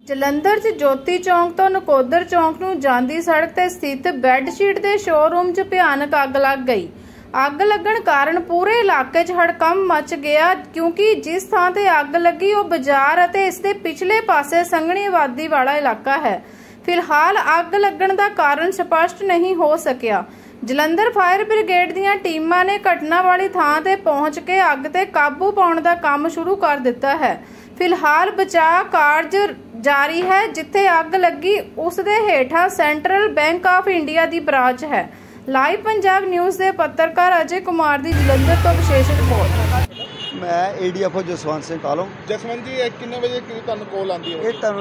ਜਲੰਧਰ 'ਚ ਜੋਤੀ ਚੌਂਕ ਤੋਂ ਨਕੋਦਰ ਚੌਂਕ ਨੂੰ ਜਾਂਦੀ ਸੜਕ ਤੇ ਸਥਿਤ ਬੈੱਡਸ਼ੀਟ ਦੇ ਸ਼ੋਰੂਮ 'ਚ ਭਿਆਨਕ ਅੱਗ ਲੱਗ ਗਈ। ਅੱਗ ਲੱਗਣ ਕਾਰਨ ਪੂਰੇ ਇਲਾਕੇ 'ਚ ਹੜਕੰਪ ਮਚ ਗਿਆ ਕਿਉਂਕਿ ਜਿਸ ਥਾਂ ਤੇ ਅੱਗ ਲੱਗੀ ਉਹ ਬਾਜ਼ਾਰ ਅਤੇ ਇਸ ਦੇ ਪਿਛਲੇ ਪਾਸੇ ਸੰਘਣੀ ਆਬਾਦੀ ਵਾਲਾ ਇਲਾਕਾ ਹੈ। ਫਿਲਹਾਲ ਅੱਗ ਲੱਗਣ ਦਾ ਕਾਰਨ ਸਪਸ਼ਟ ਨਹੀਂ ਹੋ ਸਕਿਆ। ਜਲੰਧਰ ਫਾਇਰ ਬ੍ਰਿਗੇਡ ਦੀਆਂ ਟੀਮਾਂ ਨੇ ਘਟਨਾ ਵਾਲੀ ਥਾਂ ਤੇ ਪਹੁੰਚ ਕੇ ਅੱਗ ਤੇ ਕਾਬੂ ਪਾਉਣ ਦਾ ਕੰਮ ਸ਼ੁਰੂ ਕਰ ਦਿੱਤਾ ਹੈ। ਫਿਲਹਾਲ ਬਚਾਅ ਕਾਰਜ ਜਾਰੀ है। जिथे अग लगी उस दे हेठा सेंट्रल बैंक ऑफ इंडिया की ब्रांच है। लाइव पंजाब न्यूज़ के पत्रकार अजय कुमार की जलंधर तो विशेष रिपोर्ट। मैं ADFO जसवंत सिंह कालों। जसवंत जी कितने बजे तुहानू कॉल आती है? ये तुहानू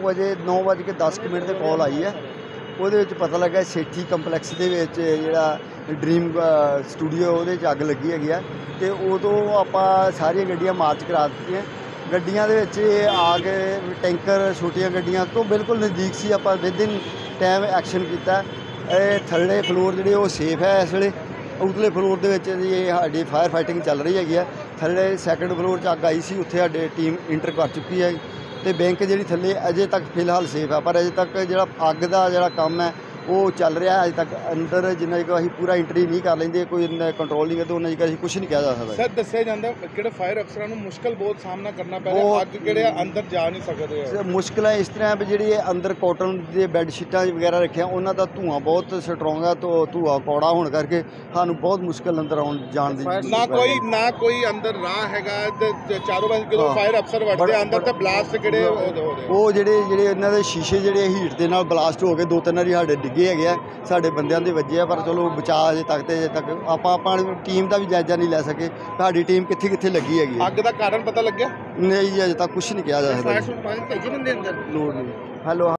9:10 की कॉल आई है। ਉਹਦੇ ਵਿੱਚ पता लगा सेठी कंपलैक्स ਦੇ ਵਿੱਚ ਜਿਹੜਾ ड्रीम स्टूडियो ਉਹਦੇ 'ਚ ਅੱਗ ਲੱਗੀ ਹੈਗੀ ਆ ਤੇ ਉਦੋਂ ਆਪਾਂ ਸਾਰੀਆਂ ਗੱਡੀਆਂ ਮਾਰਚ ਕਰਾ ਦਿੱਤੀਆਂ। ਗੱਡੀਆਂ ਦੇ ਵਿੱਚ ਆ ਕੇ ਟੈਂਕਰ ਛੋਟੀਆਂ ਗੱਡੀਆਂ ਤੋਂ ਬਿਲਕੁਲ ਨਜ਼ਦੀਕ ਸੀ। ਆਪਾਂ ਵਿਦਿਨ ਟਾਈਮ ਐਕਸ਼ਨ ਕੀਤਾ। ਇਹ ਥੱਲੇ ਫਲੋਰ ਜਿਹੜੇ ਉਹ ਸੇਫ ਹੈ ਇਸ ਵੇਲੇ। ਉਤਲੇ ਫਲੋਰ ਦੇ ਵਿੱਚ ਜੀ ਸਾਡੀ ਫਾਇਰ ਫਾਈਟਿੰਗ ਚੱਲ ਰਹੀ ਹੈਗੀ ਆ। ਥੱਲੇ ਸੈਕੰਡ ਫਲੋਰ 'ਚ ਅੱਗ ਆਈ ਸੀ, ਉੱਥੇ ਸਾਡੀ ਟੀਮ ਇੰਟਰ ਕਰ ਚੁੱਕੀ ਹੈ ਤੇ ਬੈਂਕ ਜਿਹੜੀ ਥੱਲੇ ਅਜੇ ਤੱਕ ਫਿਲਹਾਲ ਸੇਫ ਹੈ, ਪਰ ਅਜੇ ਤੱਕ ਜਿਹੜਾ ਅੱਗ ਦਾ ਜਿਹੜਾ ਕੰਮ ਹੈ ਉਹ ਚੱਲ ਰਿਹਾ। ਅਜੇ ਤੱਕ ਅੰਦਰ ਜਿੰਨਾ ਚਿਰ ਅਸੀਂ ਪੂਰਾ ਐਂਟਰੀ ਨਹੀਂ ਕਰ ਲੈਂਦੇ, ਕੋਈ ਕੰਟਰੋਲ ਨਹੀਂ ਕਰਦੇ, ਉਹਨਾਂ ਚਿਰ ਅਸੀਂ ਕੁਝ ਨਹੀਂ ਕਿਹਾ ਜਾ ਸਕਦਾ। ਸਰ ਦੱਸਿਆ ਜਾਂਦਾ ਕਿਹੜੇ ਫਾਇਰ ਅਫਸਰਾਂ ਨੂੰ ਮੁਸ਼ਕਲ ਬਹੁਤ ਸਾਹਮਣਾ ਕਰਨਾ ਪੈ ਰਿਹਾ, ਅੱਗ ਕਿਹੜੇ ਅੰਦਰ ਜਾ ਨਹੀਂ ਸਕਦੇ। ਮੁਸ਼ਕਿਲਾਂ ਇਸ ਤਰ੍ਹਾਂ ਵੀ ਜਿਹੜੀ ਅੰਦਰ ਕਾਟਨ ਦੇ ਬੈੱਡ ਸ਼ੀਟਾਂ ਵਗੈਰਾ ਰੱਖਿਆ ਉਹਨਾਂ ਦਾ ਧੂੰਆਂ ਬਹੁਤ ਸਟਰੋਂਗ ਹੈ, ਤੋਂ ਧੂੰਆਂ ਕੌੜਾ ਹੋਣ ਕਰਕੇ ਸਾਨੂੰ ਬਹੁਤ ਮੁਸ਼ਕਿਲ ਅੰਦਰ ਆਉਣ ਜਾਣ ਦੀ। ਨਾ ਕੋਈ ਅੰਦਰ ਰਾਹ ਹੈਗਾ ਤੇ ਚਾਰੋਂ ਪਾਸੇ ਜਦੋਂ ਫਾਇਰ ਅਫਸਰ ਵੜਦੇ ਅੰਦਰ ਤਾਂ ਬਲਾਸਟ ਕਿਹੜੇ ਉਹ ਜਿਹੜੇ ਇਹਨਾਂ ਦੇ ਸ਼ੀਸ਼ੇ ਜਿਹੜੇ ਹੀਟ ਦੇ ਨਾਲ ਬਲਾਸਟ ਹੋ ਗਏ, 2-3 ਵਾਰੀ ਸਾਡੇ ਡਿੱਗੇ ਹੈਗੇ ਆ, ਸਾਡੇ ਬੰਦਿਆਂ ਦੇ ਵੱਜੇ ਆ, ਪਰ ਚਲੋ ਬਚਾਅ ਅਜੇ ਤੱਕ ਆਪਾਂ ਟੀਮ ਦਾ ਵੀ ਜਾਇਜ਼ਾ ਨਹੀਂ ਲੈ ਸਕੇ ਸਾਡੀ ਟੀਮ ਕਿੱਥੇ ਲੱਗੀ ਹੈਗੀ। ਅੱਗ ਦਾ ਕਾਰਨ ਪਤਾ ਲੱਗਿਆ? ਨਹੀਂ ਜੀ, ਅਜੇ ਤੱਕ ਕੁਝ ਨਹੀਂ ਕਿਹਾ ਜਾ ਸਕਦਾ। ਲੋੜ ਨਹੀਂ। ਹੈਲੋ।